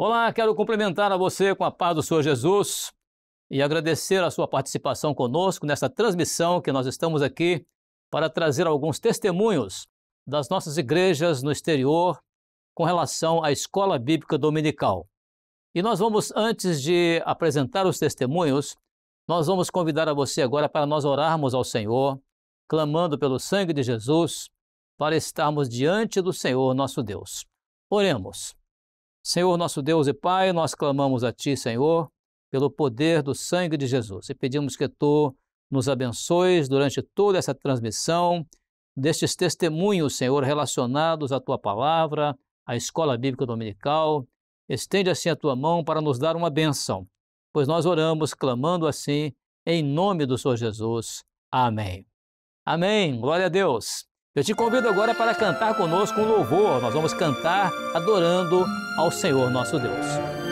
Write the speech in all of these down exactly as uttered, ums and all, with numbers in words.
Olá, quero cumprimentar a você com a paz do Senhor Jesus e agradecer a sua participação conosco nesta transmissão que nós estamos aqui para trazer alguns testemunhos das nossas igrejas no exterior com relação à Escola Bíblica Dominical. E nós vamos, antes de apresentar os testemunhos, nós vamos convidar a você agora para nós orarmos ao Senhor, clamando pelo sangue de Jesus, para estarmos diante do Senhor nosso Deus. Oremos. Senhor nosso Deus e Pai, nós clamamos a Ti, Senhor, pelo poder do sangue de Jesus e pedimos que Tu nos abençoes durante toda essa transmissão destes testemunhos, Senhor, relacionados à Tua Palavra, à Escola Bíblica Dominical. Estende assim a Tua mão para nos dar uma bênção, pois nós oramos clamando assim em nome do Senhor Jesus. Amém. Amém. Glória a Deus. Eu te convido agora para cantar conosco um louvor. Nós vamos cantar adorando ao Senhor nosso Deus.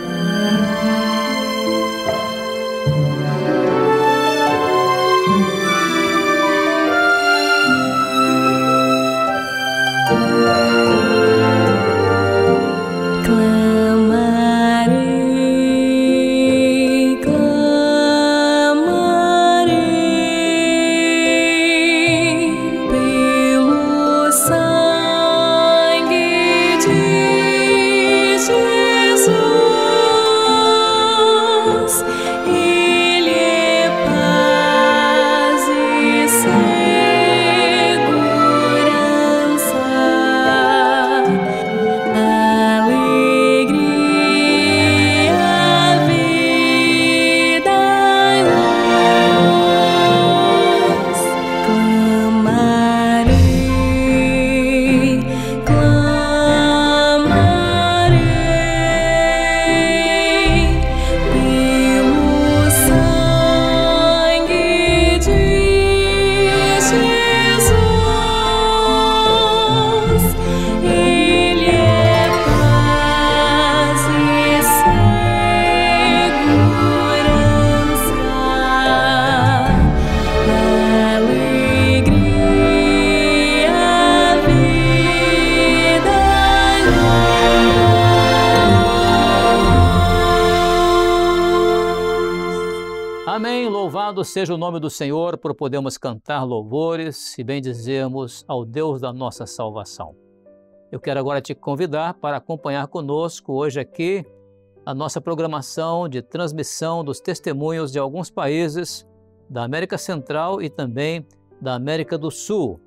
Amém, louvado seja o nome do Senhor por podermos cantar louvores e bendizermos ao Deus da nossa salvação. Eu quero agora te convidar para acompanhar conosco hoje aqui a nossa programação de transmissão dos testemunhos de alguns países da América Central e também da América do Sul.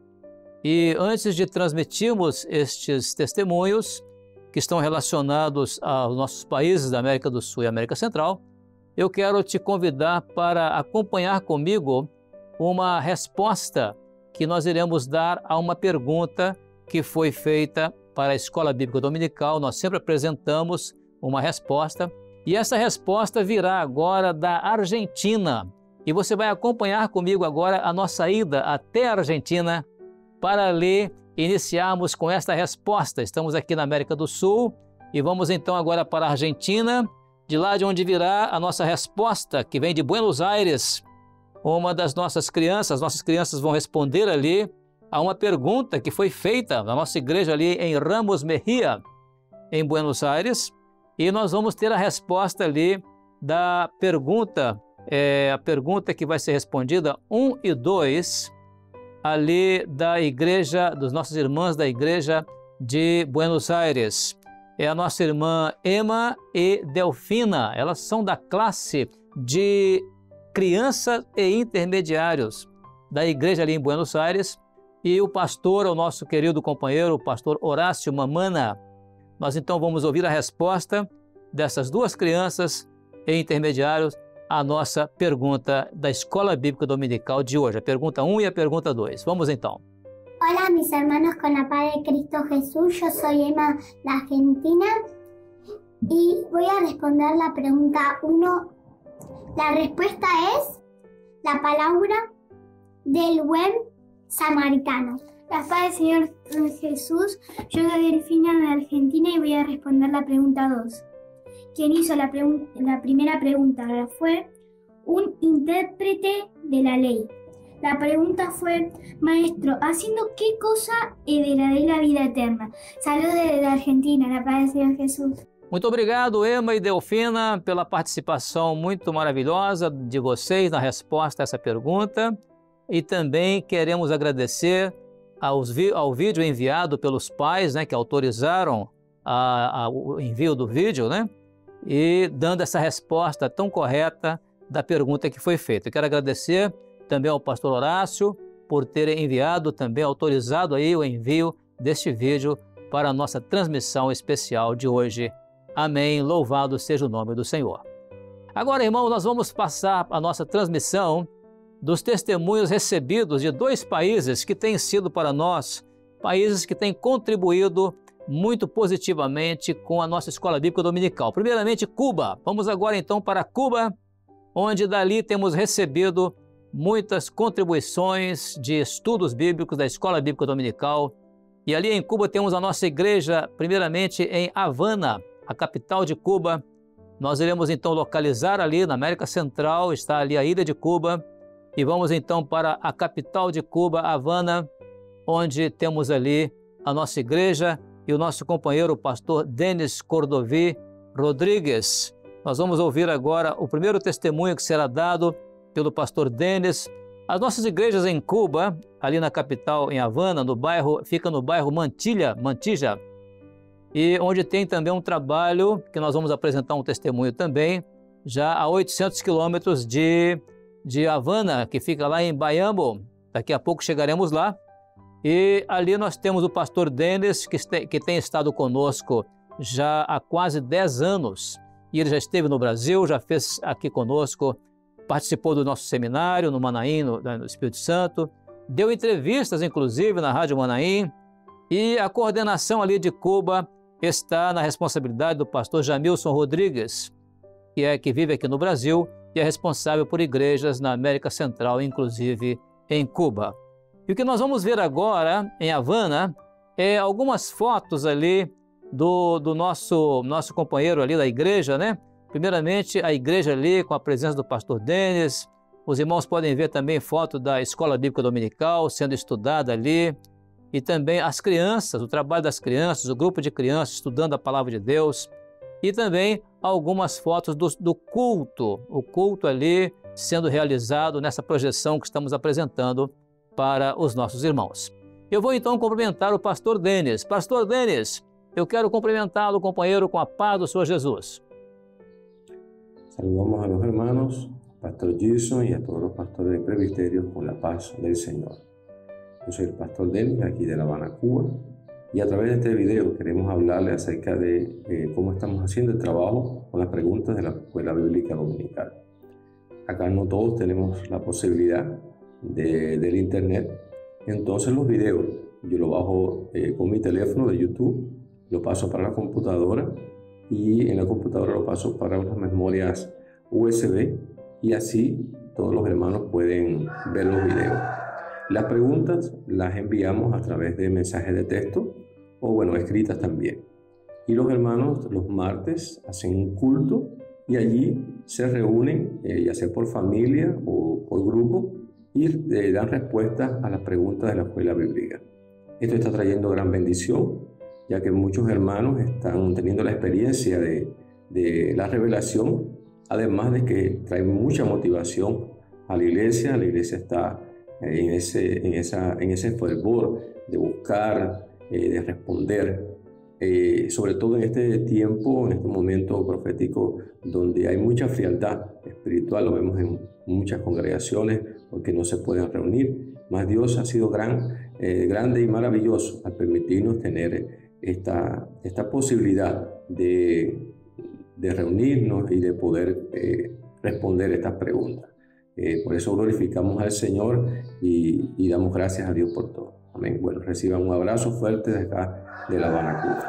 E antes de transmitirmos estes testemunhos que estão relacionados aos nossos países da América do Sul e América Central, eu quero te convidar para acompanhar comigo uma resposta que nós iremos dar a uma pergunta que foi feita para a Escola Bíblica Dominical. Nós sempre apresentamos uma resposta e essa resposta virá agora da Argentina. E você vai acompanhar comigo agora a nossa ida até a Argentina para ali iniciarmos com esta resposta. Estamos aqui na América do Sul e vamos então agora para a Argentina, de lá de onde virá a nossa resposta, que vem de Buenos Aires. Uma das nossas crianças, nossas crianças vão responder ali a uma pergunta que foi feita na nossa igreja ali em Ramos Mejia, em Buenos Aires, e nós vamos ter a resposta ali da pergunta, é, a pergunta que vai ser respondida um e dois, ali da igreja, dos nossos irmãos da igreja de Buenos Aires. É a nossa irmã Emma e Delfina. Elas são da classe de crianças e intermediários da igreja ali em Buenos Aires. E o pastor, o nosso querido companheiro, o pastor Horácio Mamana. Nós então vamos ouvir a resposta dessas duas crianças e intermediários à nossa pergunta da Escola Bíblica Dominical de hoje. A pergunta um e a pergunta dois. Vamos então. Hola mis hermanos, con la paz de Cristo Jesús, yo soy Emma de Argentina y voy a responder la pregunta uno. La respuesta es la palabra del buen samaritano. La paz del Señor Jesús, yo soy Delfina de Argentina y voy a responder la pregunta dos. Quien hizo la, la primera pregunta fue un intérprete de la ley. La pregunta fue, maestro, ¿haciendo qué cosa heredaré la vida eterna? Saludos desde Argentina, la paz del Señor Jesús. Muito obrigado, Ema e Delfina, pela participação muito maravilhosa de vocês na resposta a essa pergunta. E também queremos agradecer aos, ao vídeo enviado pelos pais, né, que autorizaram a, a, o envio do vídeo, né, e dando essa resposta tão correta da pergunta que foi feita. Eu quero agradecer também ao pastor Horácio por ter enviado, também autorizado aí o envio deste vídeo para a nossa transmissão especial de hoje. Amém. Louvado seja o nome do Senhor. Agora, irmãos, nós vamos passar a nossa transmissão dos testemunhos recebidos de dois países que têm sido para nós países que têm contribuído muito positivamente com a nossa Escola Bíblica Dominical. Primeiramente, Cuba. Vamos agora então para Cuba, onde dali temos recebido muitas contribuições de estudos bíblicos da Escola Bíblica Dominical. E ali em Cuba temos a nossa igreja, primeiramente em Havana, a capital de Cuba. Nós iremos então localizar ali na América Central, está ali a ilha de Cuba, e vamos então para a capital de Cuba, Havana, onde temos ali a nossa igreja e o nosso companheiro, o pastor Denis Cordovi Rodrigues. Nós vamos ouvir agora o primeiro testemunho que será dado pelo pastor Denis. As nossas igrejas em Cuba, ali na capital, em Havana, no bairro, fica no bairro Mantilla, Mantilla, e onde tem também um trabalho que nós vamos apresentar um testemunho também, já a oitocentos quilômetros de, de Havana, que fica lá em Bayambo. Daqui a pouco chegaremos lá. E ali nós temos o pastor Denis, que, este, que tem estado conosco já há quase dez anos. E ele já esteve no Brasil, já fez aqui conosco, participou do nosso seminário no Manaim, no, no Espírito Santo, deu entrevistas, inclusive, na Rádio Manaim, e a coordenação ali de Cuba está na responsabilidade do pastor Jamilson Rodrigues, que é que vive aqui no Brasil e é responsável por igrejas na América Central, inclusive em Cuba. E o que nós vamos ver agora em Havana é algumas fotos ali do, do nosso, nosso companheiro ali da igreja, né? Primeiramente, a igreja ali com a presença do pastor Denis. Os irmãos podem ver também foto da Escola Bíblica Dominical sendo estudada ali. E também as crianças, o trabalho das crianças, o grupo de crianças estudando a palavra de Deus. E também algumas fotos do, do culto, o culto ali sendo realizado nessa projeção que estamos apresentando para os nossos irmãos. Eu vou então cumprimentar o pastor Denis. Pastor Denis, eu quero cumprimentá-lo, companheiro, com a paz do Senhor Jesus. Saludamos a los hermanos, pastor Gilson y a todos los pastores del presbiterio con la paz del Señor. Yo soy el pastor Denis, aquí de La Habana, Cuba, y a través de este video queremos hablarle acerca de eh, cómo estamos haciendo el trabajo con las preguntas de la Escuela Bíblica Dominical. Acá no todos tenemos la posibilidad de, del internet, entonces los videos yo los bajo eh, con mi teléfono de YouTube, lo paso para la computadora y en la computadora lo paso para unas memorias U S B y así todos los hermanos pueden ver los videos. Las preguntas las enviamos a través de mensajes de texto o bueno, escritas también. Y los hermanos los martes hacen un culto y allí se reúnen, eh, ya sea por familia o por grupo, y eh, dan respuestas a las preguntas de la escuela bíblica. Esto está trayendo gran bendición, ya que muchos hermanos están teniendo la experiencia de, de la revelación, además de que trae mucha motivación a la iglesia. La iglesia está en ese, en esa, en ese fervor de buscar, eh, de responder, eh, sobre todo en este tiempo, en este momento profético, donde hay mucha frialdad espiritual. Lo vemos en muchas congregaciones porque no se pueden reunir, mas Dios ha sido gran, eh, grande y maravilloso al permitirnos tener esta, esta posibilidad de, de reunirnos y de poder eh, responder estas preguntas. Eh, por eso glorificamos al Señor y, y damos gracias a Dios por todo. Amén. Bueno, reciban un abrazo fuerte de acá de La Habana, Cuba.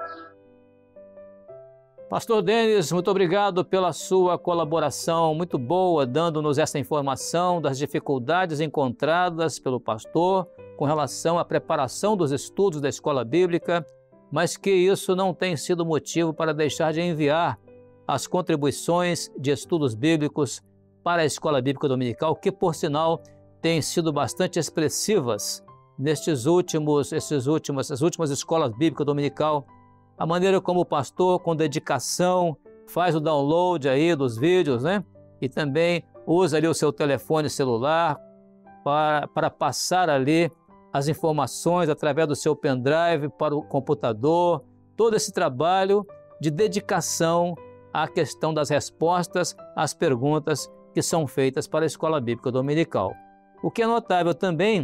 Pastor Denis, muito obrigado pela sua colaboração muito boa, dando-nos essa informação das dificuldades encontradas pelo pastor com relação à preparação dos estudos da escola bíblica, mas que isso não tem sido motivo para deixar de enviar as contribuições de estudos bíblicos para a Escola Bíblica Dominical, que, por sinal, têm sido bastante expressivas nestes últimos, esses últimos, essas últimas escolas bíblicas dominical a maneira como o pastor, com dedicação, faz o download aí dos vídeos, né? E também usa ali o seu telefone celular para, para passar ali as informações através do seu pendrive para o computador. Todo esse trabalho de dedicação à questão das respostas às perguntas que são feitas para a Escola Bíblica Dominical. O que é notável também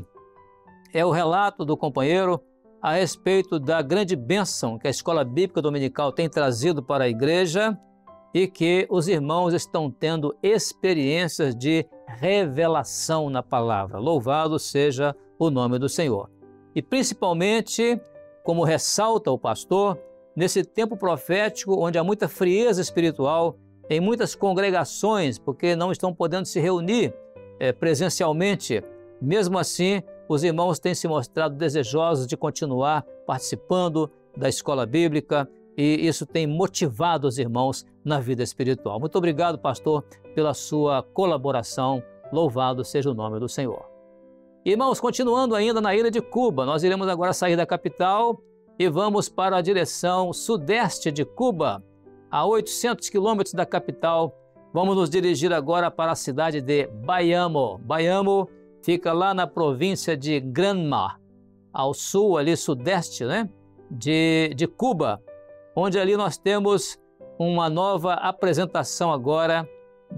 é o relato do companheiro a respeito da grande bênção que a Escola Bíblica Dominical tem trazido para a igreja e que os irmãos estão tendo experiências de revelação na palavra. Louvado seja o nome do Senhor. E principalmente, como ressalta o pastor, nesse tempo profético onde há muita frieza espiritual em muitas congregações, porque não estão podendo se reunir é, presencialmente, mesmo assim, os irmãos têm se mostrado desejosos de continuar participando da escola bíblica e isso tem motivado os irmãos na vida espiritual. Muito obrigado, pastor, pela sua colaboração. Louvado seja o nome do Senhor. Irmãos, continuando ainda na ilha de Cuba, nós iremos agora sair da capital e vamos para a direção sudeste de Cuba, a oitocentos quilômetros da capital. Vamos nos dirigir agora para a cidade de Bayamo. Bayamo fica lá na província de Granma, ao sul, ali sudeste, né, de, de Cuba, onde ali nós temos uma nova apresentação agora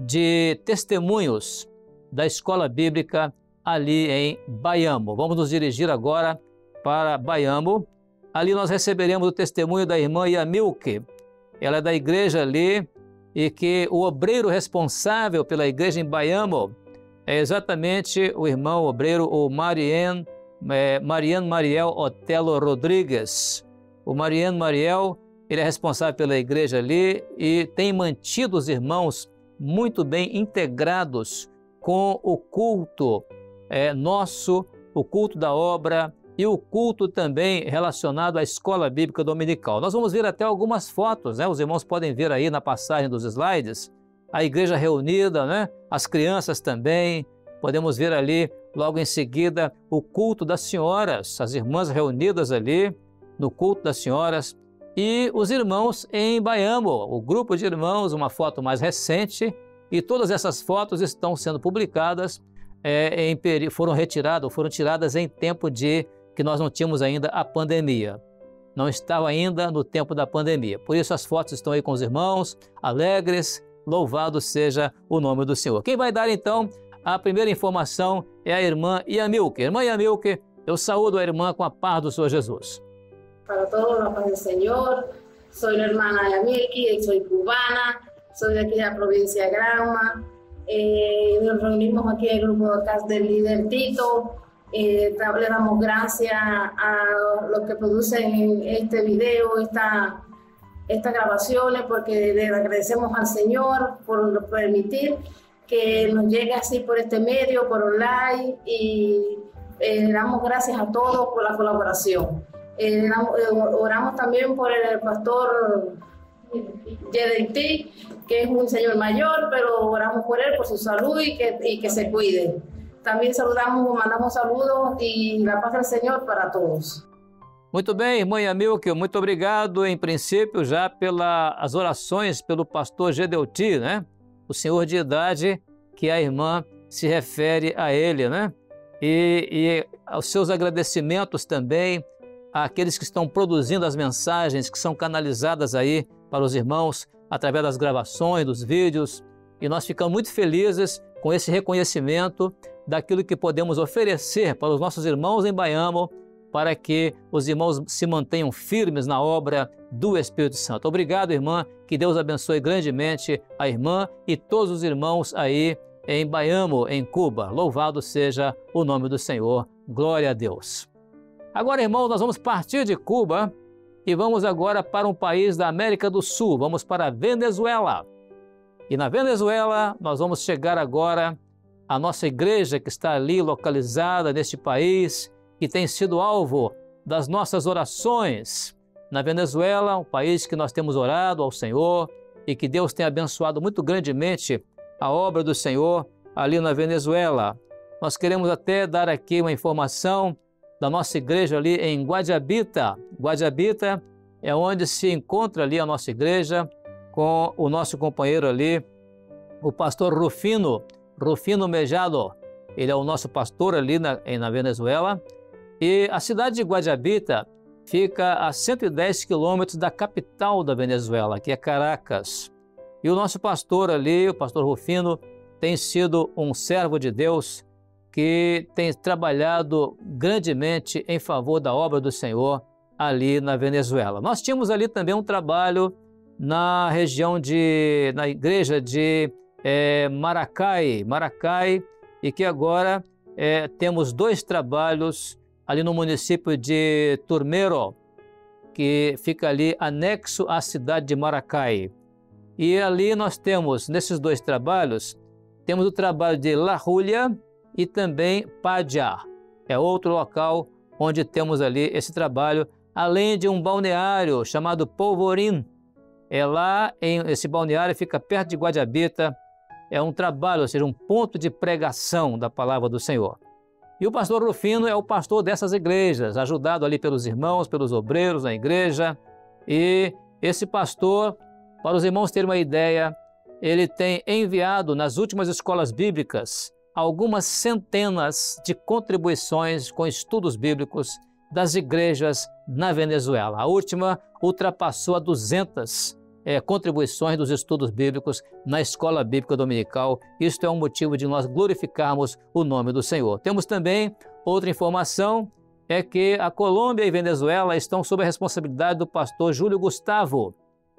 de testemunhos da escola bíblica ali em Bayamo. Vamos nos dirigir agora para Bayamo. Ali nós receberemos o testemunho da irmã Yamilke. Ela é da igreja ali e que o obreiro responsável pela igreja em Bayamo é exatamente o irmão obreiro, o Marian, é, Marian Mariel Otelo Rodrigues. O Marian Mariel, ele é responsável pela igreja ali e tem mantido os irmãos muito bem integrados com o culto é, nosso, o culto da obra e o culto também relacionado à escola bíblica dominical. Nós vamos ver até algumas fotos, né? Os irmãos podem ver aí na passagem dos slides, a igreja reunida, né? As crianças também. Podemos ver ali, logo em seguida, o culto das senhoras, as irmãs reunidas ali no culto das senhoras e os irmãos em Bayamo, o grupo de irmãos, uma foto mais recente, e todas essas fotos estão sendo publicadas, é, em, foram retiradas, foram tiradas em tempo de que nós não tínhamos ainda a pandemia. Não estava ainda no tempo da pandemia. Por isso as fotos estão aí com os irmãos, alegres, louvado seja o nome do Senhor. Quem vai dar então a primeira informação é a irmã Yamilke. Irmã Yamilke, eu saúdo a irmã com a paz do Senhor Jesus. Para todos, la paz del Señor. Soy la hermana Yamilke, soy cubana, soy de aquí de la provincia de Granma. Eh, nos reunimos aquí en el grupo de casa del líder Tito. Eh, le damos gracias a los que producen este video, esta, estas grabaciones, porque le agradecemos al Señor por permitir que nos llegue así por este medio, por online, y eh, le damos gracias a todos por la colaboración. Eh, damos, eh, oramos también por el pastor Yedenti, que es un señor mayor, pero oramos por él, por su salud y que, y que se cuide. Também saludamos, mandamos saludos e a paz do Senhor para todos. Muito bem, irmã Yamilke, muito obrigado, em princípio, já pelas orações pelo pastor Gedeuti, né? O senhor de idade que a irmã se refere a ele, né? E, e aos seus agradecimentos também àqueles que estão produzindo as mensagens que são canalizadas aí para os irmãos através das gravações, dos vídeos. E nós ficamos muito felizes com esse reconhecimento daquilo que podemos oferecer para os nossos irmãos em Bayamo, para que os irmãos se mantenham firmes na obra do Espírito Santo. Obrigado, irmã, que Deus abençoe grandemente a irmã e todos os irmãos aí em Bayamo, em Cuba. Louvado seja o nome do Senhor. Glória a Deus. Agora, irmãos, nós vamos partir de Cuba e vamos agora para um país da América do Sul. Vamos para a Venezuela. E na Venezuela, nós vamos chegar agora à nossa igreja que está ali localizada neste país, que tem sido alvo das nossas orações. Na Venezuela, um país que nós temos orado ao Senhor e que Deus tem abençoado muito grandemente a obra do Senhor ali na Venezuela. Nós queremos até dar aqui uma informação da nossa igreja ali em Guadiabita. Guadiabita é onde se encontra ali a nossa igreja com o nosso companheiro ali, o pastor Rufino, Rufino Mejado. Ele é o nosso pastor ali na, na Venezuela. E a cidade de Guajabita fica a cento e dez quilômetros da capital da Venezuela, que é Caracas. E o nosso pastor ali, o pastor Rufino, tem sido um servo de Deus que tem trabalhado grandemente em favor da obra do Senhor ali na Venezuela. Nós tínhamos ali também um trabalho na região de, na igreja de é, Maracay, Maracay, e que agora é, temos dois trabalhos ali no município de Turmero, que fica ali anexo à cidade de Maracay. E ali nós temos, nesses dois trabalhos, temos o trabalho de La Julia e também Padja. É outro local onde temos ali esse trabalho, além de um balneário chamado Polvorín. É lá, em, esse balneário fica perto de Guajabita. É um trabalho, ou seja, um ponto de pregação da palavra do Senhor. E o pastor Rufino é o pastor dessas igrejas, ajudado ali pelos irmãos, pelos obreiros na igreja. E esse pastor, para os irmãos terem uma ideia, ele tem enviado nas últimas escolas bíblicas algumas centenas de contribuições com estudos bíblicos das igrejas na Venezuela. A última ultrapassou a duzentas é, contribuições dos estudos bíblicos na escola bíblica dominical. Isto é um motivo de nós glorificarmos o nome do Senhor. Temos também outra informação, é que a Colômbia e Venezuela estão sob a responsabilidade do pastor Júlio Gustavo,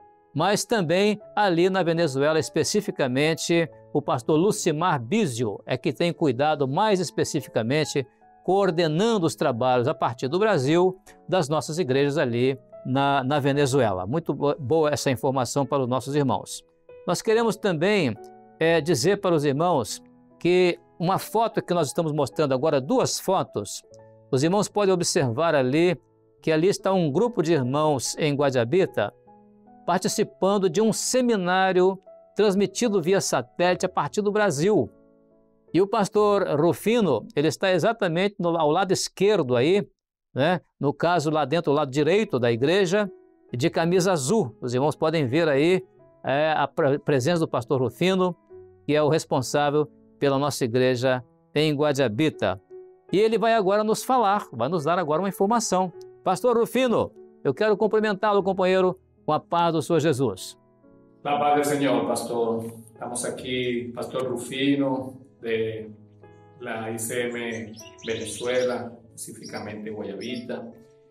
mas também ali na Venezuela, especificamente, o pastor Lucimar Bizio é que tem cuidado mais especificamente, coordenando os trabalhos a partir do Brasil, das nossas igrejas ali na, na Venezuela. Muito boa essa informação para os nossos irmãos. Nós queremos também é, dizer para os irmãos que uma foto que nós estamos mostrando agora, duas fotos, os irmãos podem observar ali que ali está um grupo de irmãos em Guajabita, participando de um seminário transmitido via satélite a partir do Brasil. E o pastor Rufino, ele está exatamente no, ao lado esquerdo aí, né? No caso lá dentro, do lado direito da igreja, de camisa azul. Os irmãos podem ver aí é, a presença do pastor Rufino, que é o responsável pela nossa igreja em Guajabita. E ele vai agora nos falar, vai nos dar agora uma informação. Pastor Rufino, eu quero cumprimentá-lo, companheiro, com a paz do Senhor Jesus. La paz del Señor, pastor. Estamos aquí, pastor Rufino, de la I C M Venezuela, específicamente Guayabita,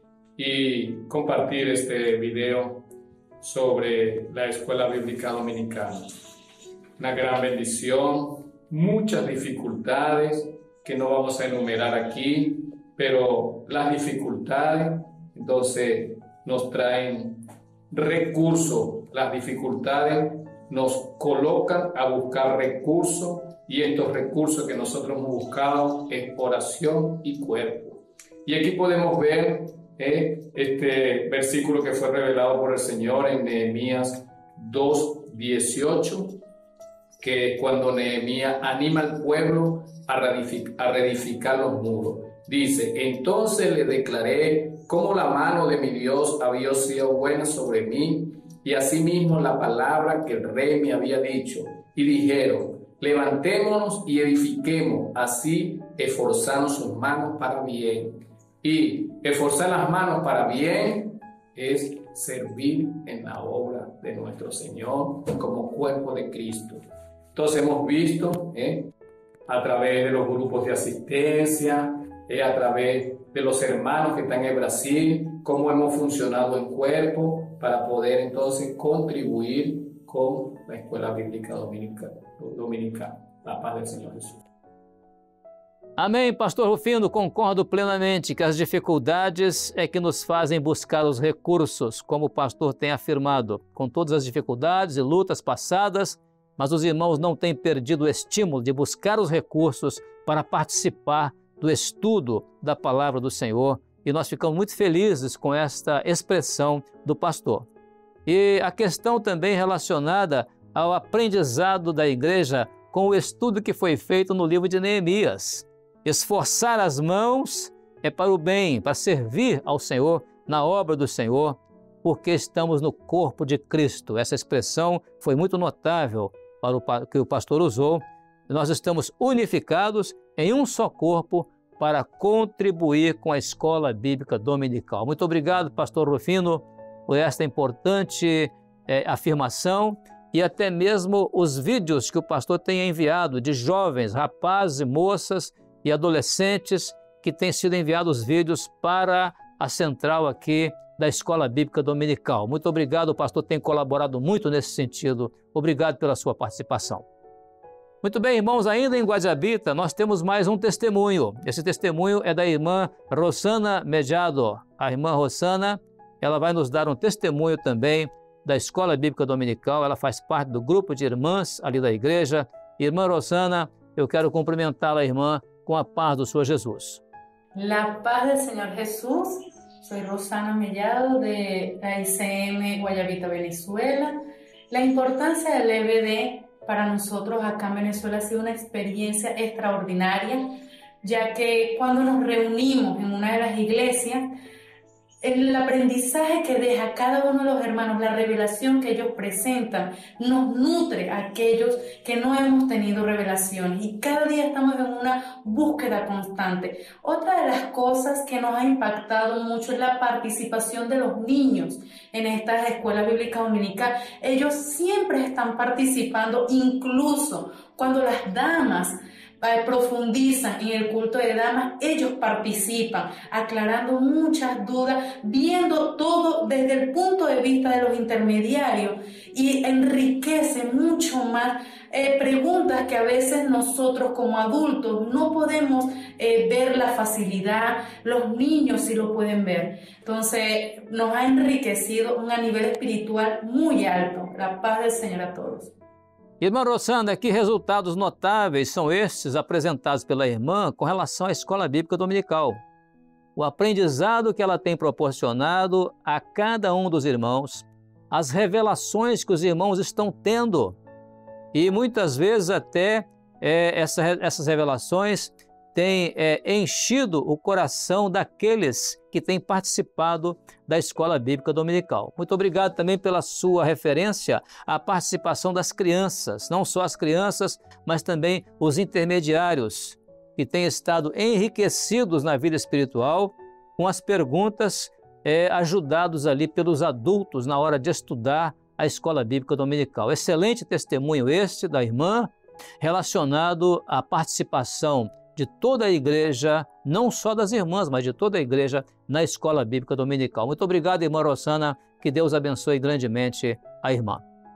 y compartir este video sobre la Escuela Bíblica Dominicana. Una gran bendición, muchas dificultades que no vamos a enumerar aquí, pero las dificultades entonces nos traen recursos. Las dificultades nos colocan a buscar recursos, y estos recursos que nosotros hemos buscado es oración y cuerpo. Y aquí podemos ver eh, este versículo que fue revelado por el Señor en Nehemías dos dieciocho, que cuando Nehemías anima al pueblo a reedificar, a reedificar los muros. Dice: entonces le declaré cómo la mano de mi Dios había sido buena sobre mí, y asimismo la palabra que el rey me había dicho. Y dijeron: levantémonos y edifiquemos, así esforzando sus manos para bien. Y esforzar las manos para bien es servir en la obra de nuestro Señor como cuerpo de Cristo. Entonces hemos visto eh, a través de los grupos de asistencia, eh, a través de los hermanos que están en Brasil, cómo hemos funcionado en cuerpo para poder entonces contribuir con la Escuela Bíblica Dominicana. Dominicana. La paz del Señor Jesús. Amém, pastor Rufino, concordo plenamente que as dificuldades é que nos fazem buscar os recursos, como o pastor tem afirmado. Com todas as dificuldades e lutas passadas, mas os irmãos não têm perdido o estímulo de buscar os recursos para participar do estudo da palavra do Senhor, e nós ficamos muito felizes com esta expressão do pastor. E a questão também relacionada ao aprendizado da igreja com o estudo que foi feito no livro de Neemias. Esforçar as mãos é para o bem, para servir ao Senhor na obra do Senhor. porque estamos no corpo de Cristo. Essa expressão foi muito notável para o que o pastor usou. Nós estamos unificados em um só corpo para contribuir com a escola bíblica dominical. Muito obrigado, pastor Rufino, por esta importante é, afirmação e até mesmo os vídeos que o pastor tem enviado de jovens, rapazes, moças e adolescentes que têm sido enviados vídeos para a central aqui da Escola Bíblica Dominical. Muito obrigado, o pastor tem colaborado muito nesse sentido. Obrigado pela sua participação. Muito bem, irmãos, ainda em Guajabita, nós temos mais um testemunho. Esse testemunho é da irmã Rosana Mejado. A irmã Rosana, ela vai nos dar um testemunho também da Escola Bíblica Dominical. Ela faz parte do grupo de irmãs ali da igreja. Irmã Rosana, eu quero cumprimentá-la, irmã, com a paz do Senhor Jesus. La paz del Señor Jesús. Soy Rosana Mellado de la I C M Guayabita, Venezuela. La importancia del E B D para nosotros acá en Venezuela ha sido una experiencia extraordinaria, ya que cuando nos reunimos en una de las iglesias, el aprendizaje que deja cada uno de los hermanos, la revelación que ellos presentan, nos nutre a aquellos que no hemos tenido revelaciones y cada día estamos en una búsqueda constante. Otra de las cosas que nos ha impactado mucho es la participación de los niños en estas escuelas bíblicas dominicales. Ellos siempre están participando, incluso cuando las damas Eh, profundizan en el culto de damas, ellos participan, aclarando muchas dudas, viendo todo desde el punto de vista de los intermediarios y enriquece mucho más eh, preguntas que a veces nosotros como adultos no podemos eh, ver la facilidad, los niños sí lo pueden ver. Entonces nos ha enriquecido a un nivel espiritual muy alto. La paz del Señor a todos. Irmã Rosana, que resultados notáveis são estes apresentados pela irmã com relação à Escola Bíblica Dominical? O aprendizado que ela tem proporcionado a cada um dos irmãos, as revelações que os irmãos estão tendo e muitas vezes até é, essa, essas revelações têm é, enchido o coração daqueles que têm participado da Escola Bíblica Dominical. Muito obrigado também pela sua referência à participação das crianças, não só as crianças, mas também os intermediários, que têm estado enriquecidos na vida espiritual com as perguntas é, ajudados ali pelos adultos na hora de estudar a Escola Bíblica Dominical. Excelente testemunho este da irmã, relacionado à participação de toda a igreja, não só das irmãs, mas de toda a igreja na Escola Bíblica Dominical. Muito obrigado, irmã Rosana, que Deus abençoe grandemente a irmã.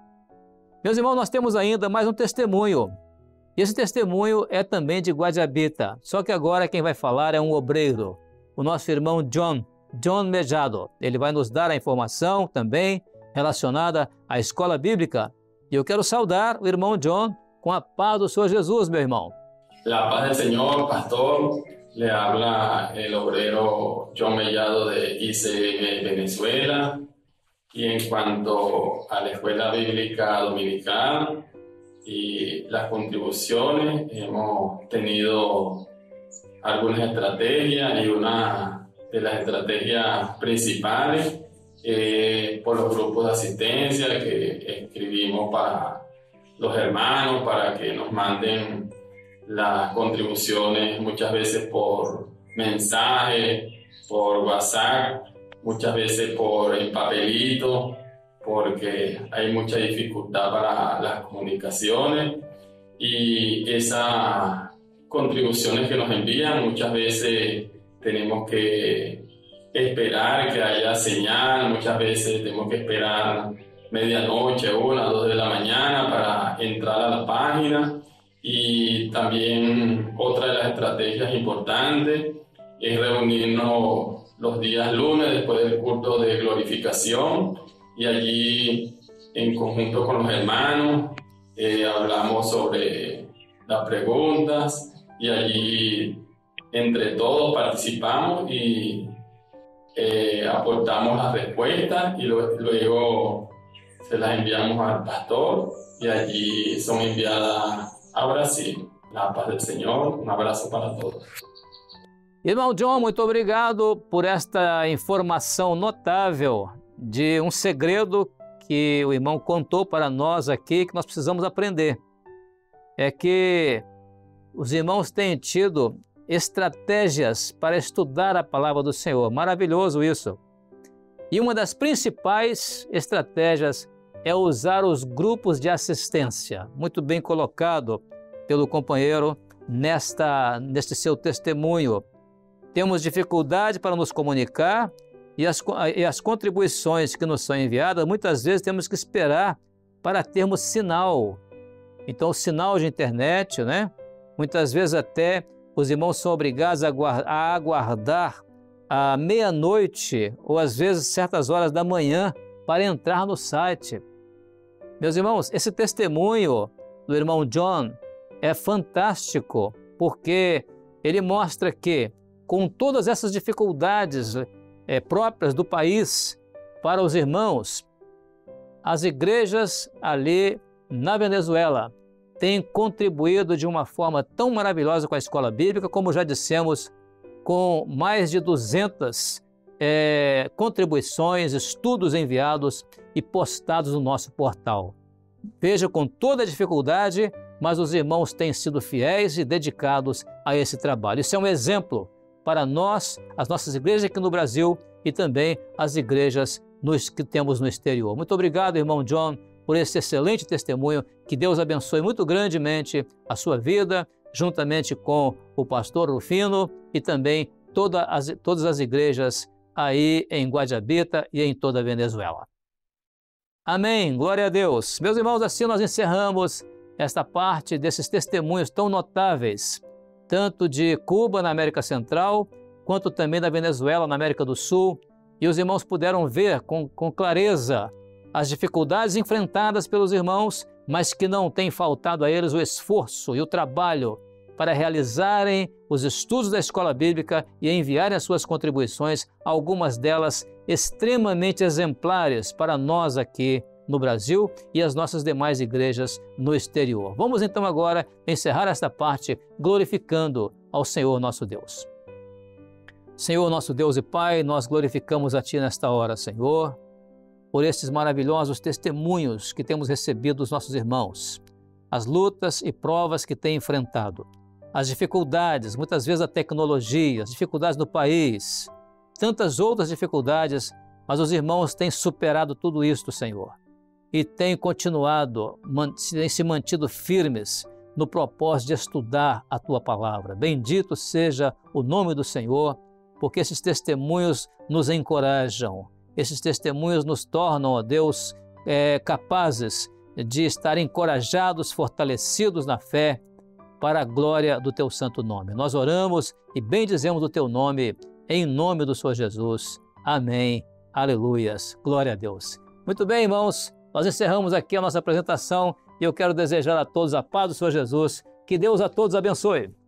Meus irmãos, nós temos ainda mais um testemunho. E esse testemunho é também de Guajabita, só que agora quem vai falar é um obreiro, o nosso irmão John, John Mejado. Ele vai nos dar a informação também relacionada à Escola Bíblica. E eu quero saudar o irmão John com a paz do Senhor Jesus, meu irmão. La paz del Señor, pastor. Le habla el obrero John Mellado de I C M Venezuela. Y en cuanto a la Escuela Bíblica Dominical y las contribuciones, hemos tenido algunas estrategias y una de las estrategias principales eh, por los grupos de asistencia que escribimos para los hermanos, para que nos manden las contribuciones muchas veces por mensaje, por WhatsApp, muchas veces por el papelito, porque hay mucha dificultad para las comunicaciones y esas contribuciones que nos envían muchas veces tenemos que esperar que haya señal, muchas veces tenemos que esperar medianoche, una, dos de la mañana para entrar a la página. Y también otra de las estrategias importantes es reunirnos los días lunes después del culto de glorificación y allí en conjunto con los hermanos eh, hablamos sobre las preguntas y allí entre todos participamos y eh, aportamos las respuestas y lo, luego se las enviamos al pastor y allí son enviadas a Brasil. La paz del Senhor, um abraço para todos. Irmão John, muito obrigado por esta informação notável de um segredo que o irmão contou para nós aqui, que nós precisamos aprender. É que os irmãos têm tido estratégias para estudar a palavra do Senhor. Maravilhoso isso. E uma das principais estratégias é usar os grupos de assistência. Muito bem colocado pelo companheiro nesta, neste seu testemunho. Temos dificuldade para nos comunicar e as, e as contribuições que nos são enviadas, muitas vezes temos que esperar para termos sinal. Então, o sinal de internet, né? Muitas vezes até os irmãos são obrigados a aguardar à meia-noite ou às vezes certas horas da manhã para entrar no site. Meus irmãos, esse testemunho do irmão John é fantástico, porque ele mostra que, com todas essas dificuldades é, próprias do país para os irmãos, as igrejas ali na Venezuela têm contribuído de uma forma tão maravilhosa com a escola bíblica, como já dissemos, com mais de duzentas é, contribuições, estudos enviados e postados no nosso portal. Veja, com toda a dificuldade, mas os irmãos têm sido fiéis e dedicados a esse trabalho. Isso é um exemplo para nós, as nossas igrejas aqui no Brasil e também as igrejas nos, que temos no exterior. Muito obrigado, irmão John, por esse excelente testemunho. Que Deus abençoe muito grandemente a sua vida, juntamente com o pastor Rufino e também toda as, todas as igrejas aí em Guajabita e em toda a Venezuela. Amém, glória a Deus. Meus irmãos, assim nós encerramos esta parte desses testemunhos tão notáveis, tanto de Cuba, na América Central, quanto também da Venezuela, na América do Sul, e os irmãos puderam ver com, com clareza as dificuldades enfrentadas pelos irmãos, mas que não tem faltado a eles o esforço e o trabalho para realizarem os estudos da escola bíblica e enviarem as suas contribuições, algumas delas extremamente exemplares para nós aqui no Brasil e as nossas demais igrejas no exterior. Vamos então agora encerrar esta parte glorificando ao Senhor nosso Deus. Senhor nosso Deus e Pai, nós glorificamos a Ti nesta hora, Senhor, por estes maravilhosos testemunhos que temos recebido dos nossos irmãos, as lutas e provas que têm enfrentado, as dificuldades, muitas vezes a tecnologia, as dificuldades do país, tantas outras dificuldades, mas os irmãos têm superado tudo isto, Senhor, e têm continuado, têm se mantido firmes no propósito de estudar a Tua palavra. Bendito seja o nome do Senhor, porque esses testemunhos nos encorajam, esses testemunhos nos tornam, ó Deus, é, capazes de estar encorajados, fortalecidos na fé, para a glória do Teu santo nome. Nós oramos e bendizemos o Teu nome, em nome do Senhor Jesus. Amém. Aleluias. Glória a Deus. Muito bem, irmãos, nós encerramos aqui a nossa apresentação e eu quero desejar a todos a paz do Senhor Jesus. Que Deus a todos abençoe.